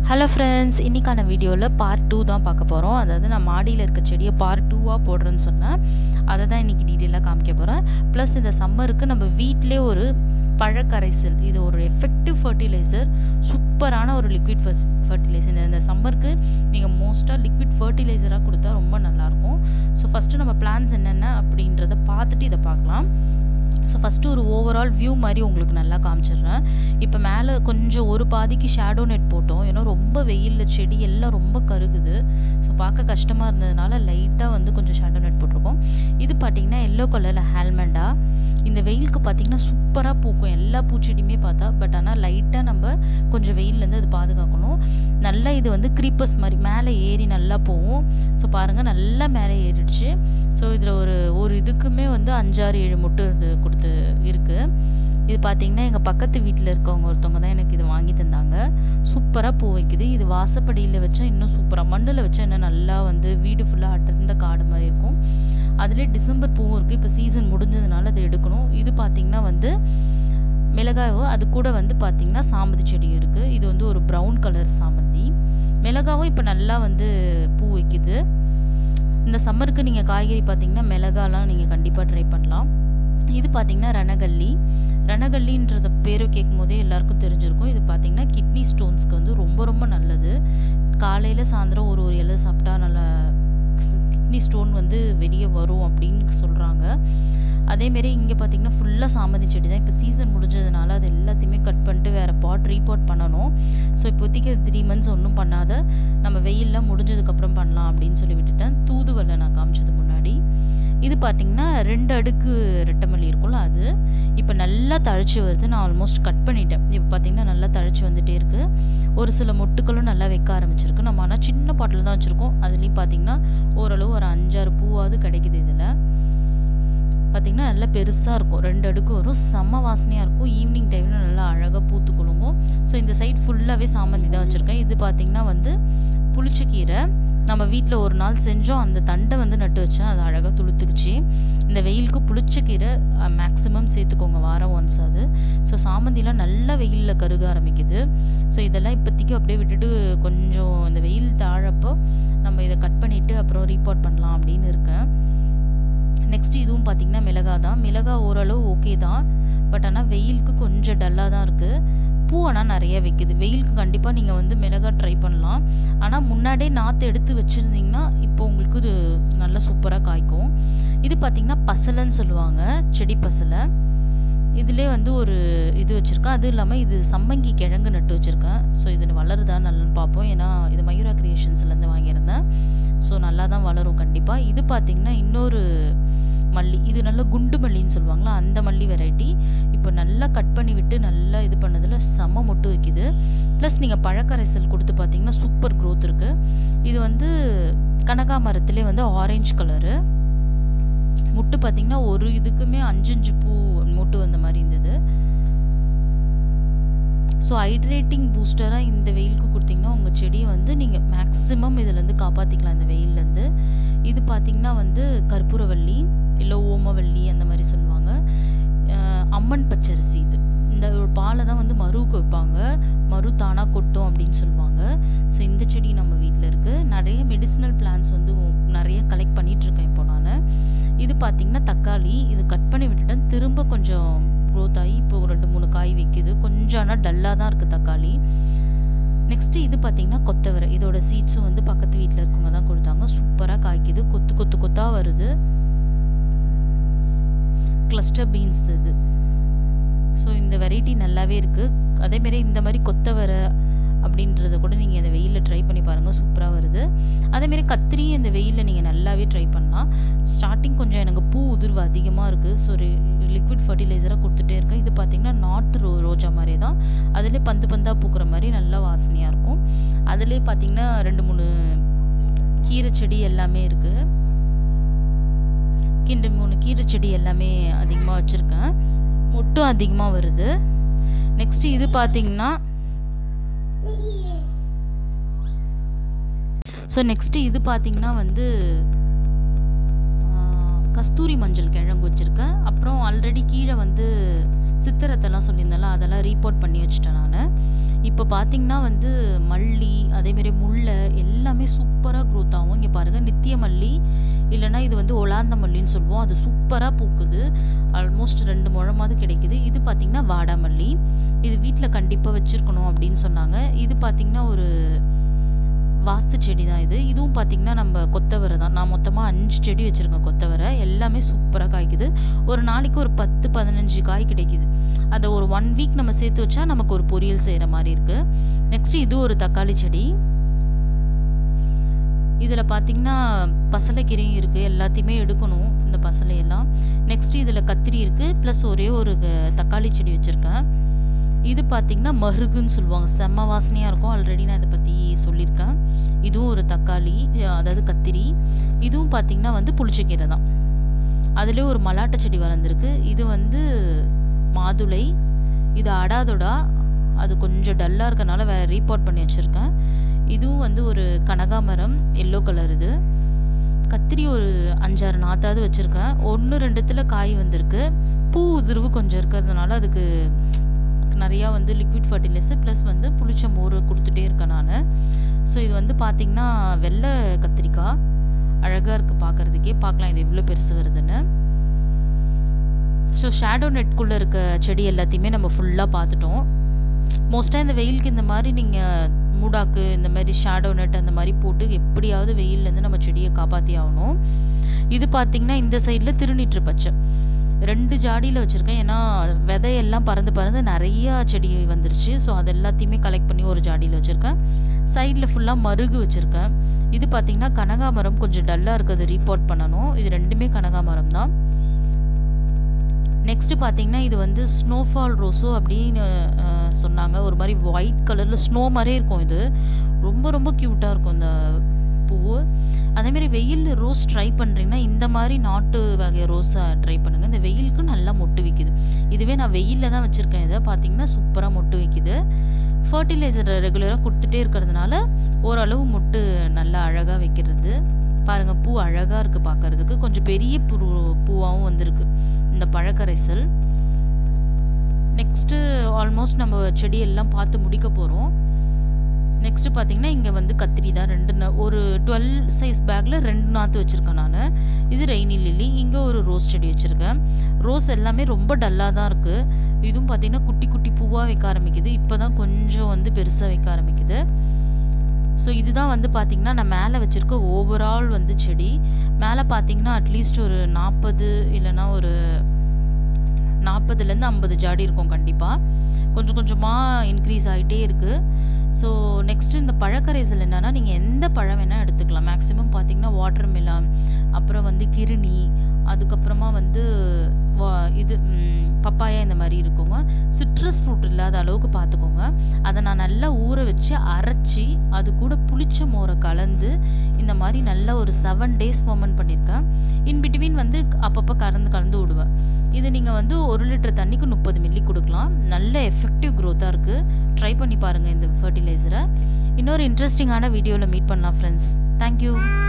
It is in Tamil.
ஹலோ ஃப்ரெண்ட்ஸ், இன்றைக்கான வீடியோவில் பார்ட் 2 தான் பார்க்க போகிறோம். அதாவது நான் மாடியில் இருக்க செடியை பார்ட் 2ஆக போடுறேன்னு சொன்னேன். அதை தான் இன்றைக்கி டீட்டெயிலாக காமிக்க போகிறேன். ப்ளஸ் இந்த சம்மருக்கு நம்ம வீட்டிலே ஒரு பழக்கரைசல், இது ஒரு எஃபெக்டிவ் ஃபர்டிலைசர், சூப்பரான ஒரு லிக்விட் ஃபர்டிலைசர். இந்த சம்மருக்கு நீங்கள் மோஸ்ட்டாக லிக்விட் ஃபர்டிலைசராக கொடுத்தா ரொம்ப நல்லாயிருக்கும். ஸோ ஃபஸ்ட்டு நம்ம பிளான்ஸ் என்னென்ன அப்படின்றத பார்த்துட்டு இதை பார்க்கலாம். ஸோ ஃபஸ்ட்டு ஒரு ஓவரால் வியூ மாதிரி உங்களுக்கு நல்லா காமிச்சிடுறேன். இப்போ மேலே கொஞ்சம் ஒரு பாதிக்கு ஷேடோ நெட் போட்டோம். ஏன்னா ரொம்ப வெயிலில் செடி எல்லாம் ரொம்ப கருகுது. ஸோ பார்க்க கஷ்டமாக இருந்ததுனால லைட்டாக வந்து கொஞ்சம் ஷேடோ நெட் போட்டிருக்கோம். இது பார்த்திங்கன்னா எல்லோ கலரில் ஹேல்மெண்டா. இந்த வெயிலுக்கு பார்த்திங்கன்னா சூப்பராக பூக்கும் எல்லா பூச்செடியுமே பார்த்தா. பட் ஆனால் லைட்டாக நம்ம கொஞ்சம் வெயிலேருந்து அது பாதுகாக்கணும். நல்லா இது வந்து க்ரீப்பர்ஸ் மாதிரி மேலே ஏறி நல்லா போகும். ஸோ பாருங்கள், நல்லா மேலே ஏறிடுச்சு. ஸோ இதில் ஒரு இதுக்குமே வந்து 5-6-7 முட்டு இது கொடுத்து இருக்குது. இது பார்த்திங்கன்னா எங்கள் பக்கத்து வீட்டில் இருக்கவங்க ஒருத்தவங்க தான் எனக்கு இது வாங்கி தந்தாங்க. சூப்பராக பூ வைக்குது. இது வாசப்படியில் வச்சா இன்னும் சூப்பராக, மண்ணில் வச்சா இன்னும் நல்லா வந்து வீடு ஃபுல்லாக அடர்ந்த காடு மாதிரி இருக்கும். அதிலே டிசம்பர் பூவும் இருக்குது. இப்போ சீசன் முடிஞ்சதுனால அதை எடுக்கணும். இது பார்த்திங்கன்னா வந்து மிளகாயும், அது கூட வந்து பார்த்திங்கன்னா சாமந்தி செடியும் இருக்குது. இது வந்து ஒரு ப்ரௌன் கலர் சாமந்தி. மிளகாவும் இப்போ நல்லா வந்து பூ வைக்குது. இந்த சம்மருக்கு நீங்கள் காய்கறி பார்த்திங்கன்னா மிளகாலாம் நீங்கள் கண்டிப்பாக ட்ரை பண்ணலாம். இது பார்த்திங்கன்னா ரணகல்லின்றத பேரை கேட்கும் போதே எல்லாருக்கும் தெரிஞ்சிருக்கும். இது பார்த்திங்கன்னா கிட்னி ஸ்டோன்ஸ்க்கு வந்து ரொம்ப ரொம்ப நல்லது. காலையில் சாயந்தரம் ஒரு இலை சாப்பிட்டா நல்லா கிட்னி ஸ்டோன் வந்து வெளியே வரும் அப்படின்னு சொல்கிறாங்க. அதேமாரி இங்கே பார்த்திங்கன்னா ஃபுல்லாக சாமந்தி செடி தான். இப்போ சீசன் முடிஞ்சதுனால அது எல்லாத்தையுமே கட் பண்ணிட்டு வேறு ரீபாட் பண்ணணும். ஸோ இப்போதைக்கு 3 months ஒன்றும் பண்ணாத, நம்ம வெயிலெலாம் முடிஞ்சதுக்கப்புறம் பண்ணலாம் அப்படின்னு சொல்லி விட்டுட்டேன். தூதுவளை நான் காமிச்சது முன்னாடி. இது பார்த்திங்கன்னா 2 அடுக்கு ரெட்டமல்லி இருக்கும்ல, அது இப்போ நல்லா தழைச்சி வருது. நான் ஆல்மோஸ்ட் கட் பண்ணிட்டேன். இப்போ பார்த்திங்கன்னா நல்லா தழைச்சி வந்துகிட்டே இருக்குது. ஒரு சில மொட்டுக்களும் நல்லா வைக்க ஆரம்பிச்சிருக்கு. நம்ம ஆனால் சின்ன பாட்டில் தான் வச்சுருக்கோம். அதுலேயும் பார்த்திங்கன்னா ஓரளவு ஒரு 5-6 பூவாவது கிடைக்குது. இதில் பார்த்திங்கன்னா நல்லா பெருசாக இருக்கும். 2 அடுக்கு வரும். செம்ம வாசனையாக இருக்கும். ஈவினிங் டைமில் நல்லா அழகாக பூத்து குலுங்கும். ஸோ இந்த சைட் ஃபுல்லாகவே சாமந்தி தான் வச்சுருக்கேன். இது பார்த்திங்கன்னா வந்து புளிச்சக்கீரை. நம்ம வீட்டில் ஒரு நாள் செஞ்சோம். அந்த தண்டை வந்து நட்டு வச்சேன். அது அழகாக துளுத்துக்குச்சு. இந்த வெயிலுக்கு புளிச்சக்கீரை மேக்ஸிமம் சேர்த்துக்கோங்க, வாரம் ஒன்ஸ் அது. ஸோ சாமந்திலாம் நல்லா வெயிலில் கருக ஆரம்பிக்குது. ஸோ இதெல்லாம் இப்போதைக்கு அப்படியே விட்டுட்டு கொஞ்சம் இந்த வெயில் தாழப்போ நம்ம இதை கட் பண்ணிவிட்டு அப்புறம் ரீபாட் பண்ணலாம் அப்படின்னு இருக்கேன். நெக்ஸ்ட்டு இதுவும் பார்த்திங்கன்னா மிளகா தான். மிளகா ஓரளவு ஓகே தான். பட் ஆனால் வெயிலுக்கு கொஞ்சம் டல்லாக தான் இருக்குது. பூ ஆனால் நிறைய வைக்குது. வெயிலுக்கு கண்டிப்பாக நீங்கள் வந்து மிளகா ட்ரை பண்ணலாம். ஆனால் முன்னாடியே நாற்று எடுத்து வச்சுருந்தீங்கன்னா இப்போ உங்களுக்கு இது நல்லா சூப்பராக காய்க்கும். இது பார்த்திங்கன்னா பசலைன்னு சொல்லுவாங்க, செடி பசலை. இதிலே வந்து ஒரு இது வச்சுருக்கேன். அதுவும் இல்லாமல் இது சம்மங்கி கிழங்கு நட்டு வச்சுருக்கேன். ஸோ இது வளருதா நல்லான்னு பார்ப்போம். ஏன்னா இது மயூரா கிரியேஷன்ஸ்லேருந்து வாங்கியிருந்தேன். ஸோ நல்லா தான் வளரும் கண்டிப்பாக. இது பார்த்திங்கன்னா இன்னொரு மல்லி. இது நல்லா குண்டு மல்லின்னு சொல்லுவாங்களா, அந்த மல்லி வெரைட்டி. இப்போ நல்லா கட் பண்ணி விட்டு நல்லா இது பண்ணதில் செம்ம மொட்டு வைக்குது. ப்ளஸ் நீங்கள் பழக்கரைசல் கொடுத்து பார்த்தீங்கன்னா சூப்பர் க்ரோத் இருக்குது. இது வந்து கனகாமரத்துலேயே வந்து ஆரஞ்சு கலரு முட்டு. பார்த்திங்கன்னா ஒரு இதுக்குமே 5 பூ மொட்டு வந்த மாதிரி இருந்தது. ஸோ ஹைட்ரேட்டிங் பூஸ்டராக இந்த வெயிலுக்கு கொடுத்திங்கன்னா உங்கள் செடியை வந்து நீங்கள் மேக்ஸிமம் இதிலேருந்து காப்பாற்றிக்கலாம் இந்த வெயிலேருந்து. இது பார்த்திங்கன்னா வந்து கற்பூரவள்ளி, இல்லை ஓமவள்ளி அந்த மாதிரி சொல்லுவாங்க. அம்மன் பச்சரிசி. இது இந்த ஒரு பாலை தான் வந்து மருவுக்கு வைப்பாங்க. மரு தானாக கொட்டும் அப்படின்னு சொல்லுவாங்க. ஸோ இந்த செடி நம்ம வீட்டில் இருக்குது. நிறைய மெடிசினல் பிளான்ஸ் வந்து நிறைய கலெக்ட் பண்ணிகிட்ருக்கேன் இப்போ நான். இது பார்த்திங்கன்னா தக்காளி. இது கட் பண்ணி விட்டுட்டேன். திரும்ப கொஞ்சம் க்ரோத் ஆகி இப்போ 2-3 காய் வைக்குது. கொஞ்சம் ஆனால் டல்லாக தான் இருக்குது தக்காளி. நெக்ஸ்ட்டு இது பார்த்திங்கன்னா கொத்தவரை. இதோட சீட்ஸும் வந்து பக்கத்து வீட்டில் இருக்கவங்க தான் கொடுத்தாங்க. சூப்பராக காய்க்குது. கொத்தாக வருது. கிளஸ்டர் பீன்ஸ் இது. ஸோ இந்த வெரைட்டி நல்லாவே இருக்குது. அதேமாரி இந்த மாதிரி கொத்தவரை அப்படின்றத கூட நீங்கள் இந்த வெயிலில் ட்ரை பண்ணி பாருங்கள், சூப்பராக வருது. அதேமாரி கத்திரி இந்த வெயிலில் நீங்கள் நல்லாவே ட்ரை பண்ணலாம். ஸ்டார்டிங் கொஞ்சம் எனக்கு பூ உதிர்வு அதிகமாக இருக்குது. ஸோ லிக்விட் ஃபர்டிலைசராக கொடுத்துட்டே இருக்கேன். இது பார்த்திங்கன்னா நாட்டு ரோஜா மாதிரி தான். அதிலே பந்தாக பூக்கிற மாதிரி நல்லா வாசனையாக இருக்கும். அதிலே பார்த்திங்கன்னா 2-3 கீரை செடி எல்லாமே இருக்குது. 2-3 கீரை செடி எல்லாமே அதிகமாக வச்சுருக்கேன். மொட்டும் அதிகமாக வருது. நெக்ஸ்ட்டு இது பார்த்திங்கன்னா இது பார்த்திங்கன்னா வந்து கஸ்தூரி மஞ்சள் கிழங்கு வச்சுருக்கேன். அப்புறம் ஆல்ரெடி கீழே வந்து சித்திரத்தெல்லாம் சொல்லியிருந்தால அதெல்லாம் ரீபோர்ட் பண்ணி வச்சுட்டேன் நான். இப்போ பார்த்தீங்கன்னா வந்து மல்லி அதேமாரி முல்லை எல்லாமே சூப்பராக க்ரோத் ஆகும். இங்கே பாருங்கள், நித்திய மல்லி இல்லைனா இது வந்து ஒலாந்த மல்லின்னு சொல்லுவோம். அது சூப்பராக பூக்குது. ஆல்மோஸ்ட் 2 முழமாவது கிடைக்குது. இது பார்த்திங்கன்னா வாடாமல்லி. இது வீட்டில் கண்டிப்பாக வச்சுருக்கணும் அப்படின்னு சொன்னாங்க. இது பார்த்திங்கன்னா ஒரு வாஸ்து செடி தான் இது. இதுவும் பார்த்திங்கன்னா நம்ம கொத்தவரை தான். நான் மொத்தமாக 5 செடி வச்சுருக்கேன் கொத்தவரை. எல்லாமே சூப்பராக காய்க்குது. ஒரு நாளைக்கு ஒரு 10-15 காய் கிடைக்குது. அதை ஒரு 1 வீக் நம்ம சேர்த்து வச்சா நமக்கு ஒரு பொரியல் செய்கிற மாதிரி இருக்குது. நெக்ஸ்ட்டு இது ஒரு தக்காளி செடி. இதில் பார்த்திங்கன்னா பசலைக்கீரையும் இருக்குது. எல்லாத்தையுமே எடுக்கணும் இந்த பசலையெல்லாம். நெக்ஸ்ட்டு இதில் கத்திரி இருக்குது. ப்ளஸ் ஒரே ஒரு தக்காளி செடி வச்சுருக்கேன். இது பார்த்திங்கன்னா மருகுன்னு சொல்லுவாங்க. செம்ம வாசனையாக இருக்கும். ஆல்ரெடி நான் இதை பற்றி சொல்லியிருக்கேன். இதுவும் ஒரு தக்காளி, அதாவது கத்திரி. இதுவும் பார்த்திங்கன்னா வந்து புளிச்சக்கீரை தான். அதுலேயே ஒரு மலாட்டை செடி வளர்ந்துருக்கு. இது வந்து மாதுளை. இது அடாதொடா. அது கொஞ்சம் டல்லாக இருக்கனால வேறு ரீபாட் பண்ணி வச்சுருக்கேன். இதுவும் வந்து ஒரு கனகாமரம், எல்லோ கலர். இது கத்திரி ஒரு 5-6 நாற்றாவது வச்சுருக்கேன். 1-2 காய் வந்திருக்கு. பூ உதிர்வு கொஞ்சம் இருக்கிறதுனால அதுக்கு நிறையா வந்து லிக்விட் ஃபர்டிலைசர் ப்ளஸ் வந்து புளிச்ச மோர் கொடுத்துட்டே இருக்கேன் நான். ஸோ இது வந்து பார்த்திங்கன்னா வெள்ளை கத்திரிக்காய். அழகாக இருக்குது பார்க்குறதுக்கே. பார்க்கலாம் இது எவ்வளோ பெருசு வருதுன்னு. ஸோ ஷேடோ நெட்குள்ளே இருக்க செடி எல்லாத்தையுமே நம்ம ஃபுல்லாக பார்த்துட்டோம். மோஸ்ட்டாக இந்த வெயிலுக்கு இந்த மாதிரி நீங்கள் மூடாக்கு இந்த மாதிரி ஷேடோ நெட் அந்த மாதிரி போட்டு எப்படியாவது வெயிலேருந்து நம்ம செடியை காப்பாற்றி ஆகணும். இது பார்த்திங்கன்னா இந்த சைடில் திருநீற்று பச்சை 2 ஜாடியில் வச்சுருக்கேன். ஏன்னா விதையெல்லாம் பறந்து நிறையா செடி வந்துருச்சு. ஸோ அது எல்லாத்தையுமே கலெக்ட் பண்ணி ஒரு ஜாடியில் வச்சுருக்கேன். சைடில் ஃபுல்லாக மருகு வச்சுருக்கேன். இது பார்த்திங்கன்னா கனகாமரம் கொஞ்சம் டல்லாக இருக்குது, ரீபாட் பண்ணணும். இது 2மே கனகாமரம் தான். நெக்ஸ்ட்டு பார்த்திங்கன்னா இது வந்து ஸ்னோஃபால் ரோஸோ அப்படின்னு சொன்னாங்க. ஒரு மாதிரி ஒயிட் கலரில் ஸ்னோ மாதிரியே இருக்கும். இது ரொம்ப ரொம்ப க்யூட்டாக இருக்கும் இந்த பூவு. அதேமாரி வெயில் ரோஸ் ட்ரை பண்ணுறீங்கன்னா இந்த மாதிரி நாட்டு வகை ரோஸை ட்ரை பண்ணுங்கள். இந்த வெயிலுக்கு நல்லா மொட்டு வைக்குது. இதுவே நான் வெயிலில் தான் வச்சுருக்கேன். இதை பார்த்திங்கன்னா சூப்பராக மொட்டு வைக்குது. ஃபர்டிலைசர் ரெகுலராக கொடுத்துட்டே இருக்கிறதுனால ஓரளவு மொட்டு நல்லா அழகாக வைக்கிறது. பாருங்கள், பூ அழகாக இருக்குது பார்க்குறதுக்கு. கொஞ்சம் பெரிய பூவாகவும் வந்திருக்கு இந்த பழக்கரைசல். நெக்ஸ்ட்டு ஆல்மோஸ்ட் நம்ம செடியெல்லாம் பார்த்து முடிக்க போகிறோம். நெக்ஸ்ட்டு பார்த்திங்கன்னா இங்கே வந்து கத்திரி தான். ஒரு 12 சைஸ் பேக்கில் 2 நாற்று வச்சுருக்கேன் நான். இது ரெய்னி லில்லி. இங்கே ஒரு ரோஸ் செடி வச்சுருக்கேன். ரோஸ் எல்லாமே ரொம்ப டல்லாக தான் இருக்குது. இதுவும் பார்த்திங்கன்னா குட்டி குட்டி பூவாக வைக்க ஆரம்பிக்குது. இப்போ தான் கொஞ்சம் வந்து பெருசாக வைக்க ஆரம்பிக்குது. ஸோ இதுதான் வந்து பார்த்திங்கன்னா நான் மேலே வச்சுருக்க ஓவரால் வந்து செடி. மேலே பார்த்திங்கன்னா அட்லீஸ்ட் ஒரு 40 இல்லைனா ஒரு 40லேருந்து 50 ஜாடி இருக்கும் கண்டிப்பாக. கொஞ்சம் கொஞ்சமாக இன்க்ரீஸ் ஆகிட்டே இருக்குது. ஸோ நெக்ஸ்ட்டு இந்த பழக்கரைசல் என்னென்னா நீங்கள் எந்த பழம் வேணால் எடுத்துக்கலாம். மேக்ஸிமம் பார்த்திங்கன்னா வாட்டர் மெலான், அப்புறம் வந்து கிருணி, அதுக்கப்புறமா வந்து இது பப்பாயா இந்த மாதிரி இருக்குங்க. சிட்ரஸ் ஃப்ரூட் இல்லாத அளவுக்கு பார்த்துக்கோங்க. அதை நான் நல்லா ஊற வச்சு அரைச்சி அது கூட புளிச்ச மோரை கலந்து இந்த மாதிரி நல்லா ஒரு 7 days ஃபர்மெண்ட் பண்ணியிருக்கேன். இன்பிட்வீன் வந்து அப்பப்போ கலந்து விடுவேன். இது நீங்கள் வந்து 1 லிட்டர் தண்ணிக்கு 30 மில்லி கொடுக்கலாம். நல்ல எஃபெக்டிவ் க்ரோத்தாக இருக்குது. ட்ரை பண்ணி பாருங்கள் இந்த ஃபர்டிலைசரை. இன்னொரு இன்ட்ரெஸ்டிங்கான வீடியோவில் மீட் பண்ணலாம் ஃப்ரெண்ட்ஸ். தேங்க்யூ.